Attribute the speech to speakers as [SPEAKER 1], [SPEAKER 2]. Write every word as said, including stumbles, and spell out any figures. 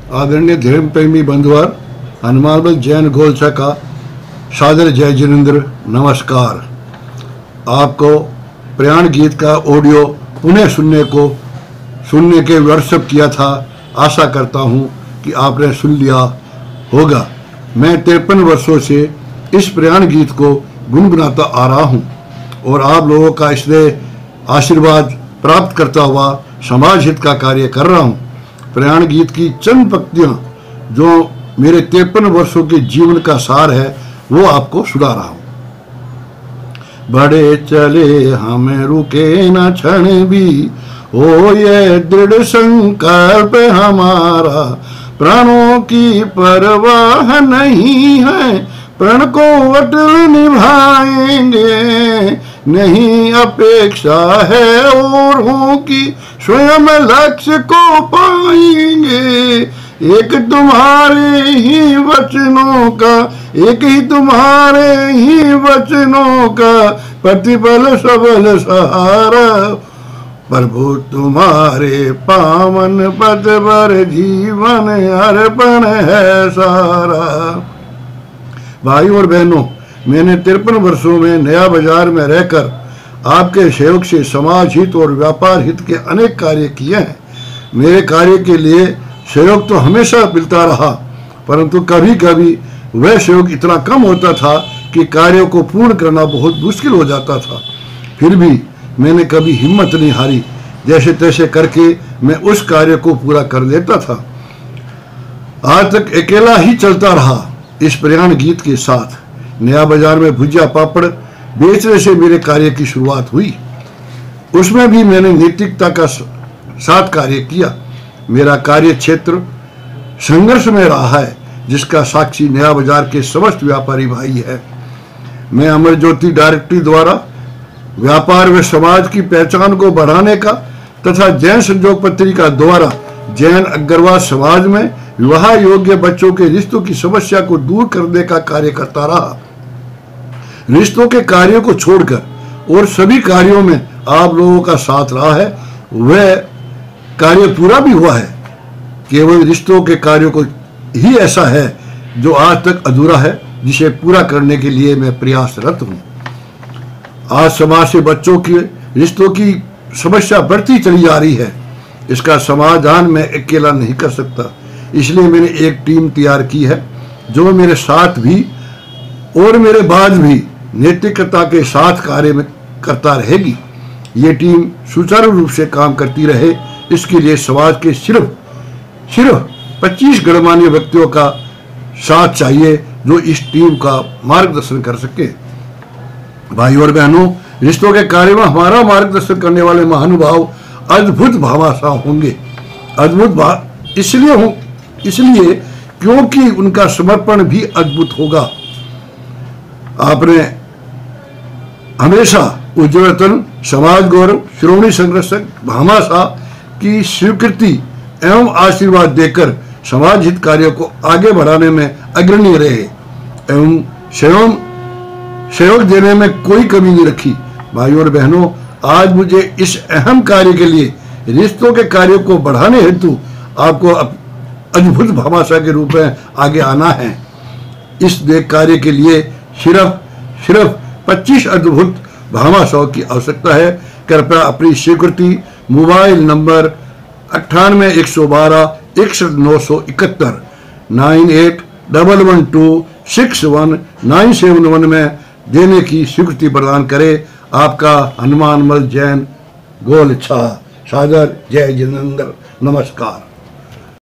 [SPEAKER 1] आदरणीय धर्म प्रेमी बंधुवर, हनुमानबल जैन गोलचा का सादर जय जिनेंद्र नमस्कार। आपको प्रयाण गीत का ऑडियो पुनः सुनने को सुनने के व्हाट्सएप किया था। आशा करता हूं कि आपने सुन लिया होगा। मैं तिरपन वर्षों से इस प्रयाण गीत को गुनगुनाता आ रहा हूं और आप लोगों का इसलिए आशीर्वाद प्राप्त करता हुआ समाज हित का कार्य कर रहा हूं। प्रयाण गीत की चंद पंक्तियां जो मेरे तिरपन वर्षों के जीवन का सार है वो आपको सुना रहा हूं। बढ़े चले हमें रुके न क्षण भी, हो ये दृढ़ संकल्प हमारा, प्राणों की परवाह नहीं है, प्रण को अटल निभाएंगे, नहीं अपेक्षा है औरों की, स्वयं लक्ष्य को पाएंगे। एक तुम्हारे ही वचनों का, एक ही तुम्हारे ही वचनों का, प्रतिपल सबल सहारा, प्रभु तुम्हारे पावन पद पर जीवन अर्पण है सारा। भाई और बहनों, मैंने तिरपन वर्षों में नया बाजार में रहकर आपके सहयोग से समाज हित और व्यापार हित के अनेक कार्य किए हैं। मेरे कार्य के लिए सहयोग तो हमेशा मिलता रहा, परंतु कभी कभी वह सहयोग इतना कम होता था कि कार्यों को पूर्ण करना बहुत मुश्किल हो जाता था। फिर भी मैंने कभी हिम्मत नहीं हारी, जैसे तैसे करके मैं उस कार्य को पूरा कर लेता था। आज तक अकेला ही चलता रहा इस प्रयाण गीत के साथ। नया बाजार में भुजिया पापड़ बेचने से मेरे कार्य की शुरुआत हुई। उसमें भी मैंने नैतिकता का साथ कार्य किया। मेरा कार्य क्षेत्र संघर्ष में रहा है, जिसका साक्षी नया बाजार के समस्त व्यापारी भाई है। मैं अमर ज्योति डायरेक्टरी द्वारा व्यापार व समाज की पहचान को बढ़ाने का तथा जैन संजोग पत्रिका द्वारा जैन अग्रवाल समाज में विवाह योग्य बच्चों के रिश्तों की समस्या को दूर करने का कार्य करता रहा। रिश्तों के कार्यों को छोड़कर और सभी कार्यों में आप लोगों का साथ रहा है। वह कार्य पूरा भी हुआ है। केवल रिश्तों के कार्यों को ही ऐसा है जो आज तक अधूरा है, जिसे पूरा करने के लिए मैं प्रयासरत हूँ। आज समाज से बच्चों के रिश्तों की समस्या बढ़ती चली जा रही है। इसका समाधान मैं अकेला नहीं कर सकता, इसलिए मैंने एक टीम तैयार की है जो मेरे साथ भी और मेरे बाद भी नैतिकता के साथ कार्य में करता रहेगी। ये टीम सुचारू रूप से काम करती रहे, इसके लिए समाज के सिर्फ सिर्फ पच्चीस गणमान्य व्यक्तियों का साथ चाहिए जो इस टीम का मार्गदर्शन कर सके। भाई और बहनों, रिश्तों के कार्य में हमारा मार्गदर्शन करने वाले महानुभाव अद्भुत भामाशाह होंगे। अद्भुत भाव इसलिए हूं इसलिए क्योंकि उनका समर्पण भी अद्भुत होगा। आपने हमेशा उज्ज्वलतन समाज गौरव श्रोमणी संरक्षक भामाशाह की स्वीकृति एवं आशीर्वाद देकर समाज हित कार्यों को आगे बढ़ाने में अग्रणी रहे एवं सहयोग सहयोग देने में कोई कमी नहीं रखी। भाइयों और बहनों, आज मुझे इस अहम कार्य के लिए रिश्तों के कार्यों को बढ़ाने हेतु आपको अद्भुत भामाशाह के रूप में आगे आना है। इस देख कार्य के लिए सिर्फ सिर्फ पच्चीस अद्भुत भामाशाह की आवश्यकता है। कृपया अपनी स्वीकृति मोबाइल नंबर अट्ठानवे एक सौ बारह इकसठ नौ सौ इकहत्तर nine eight double one two six one nine seven one में देने की स्वीकृति प्रदान करे। आपका हनुमानमल जैन गोलछा। सादर जय जिनेंद्र नमस्कार।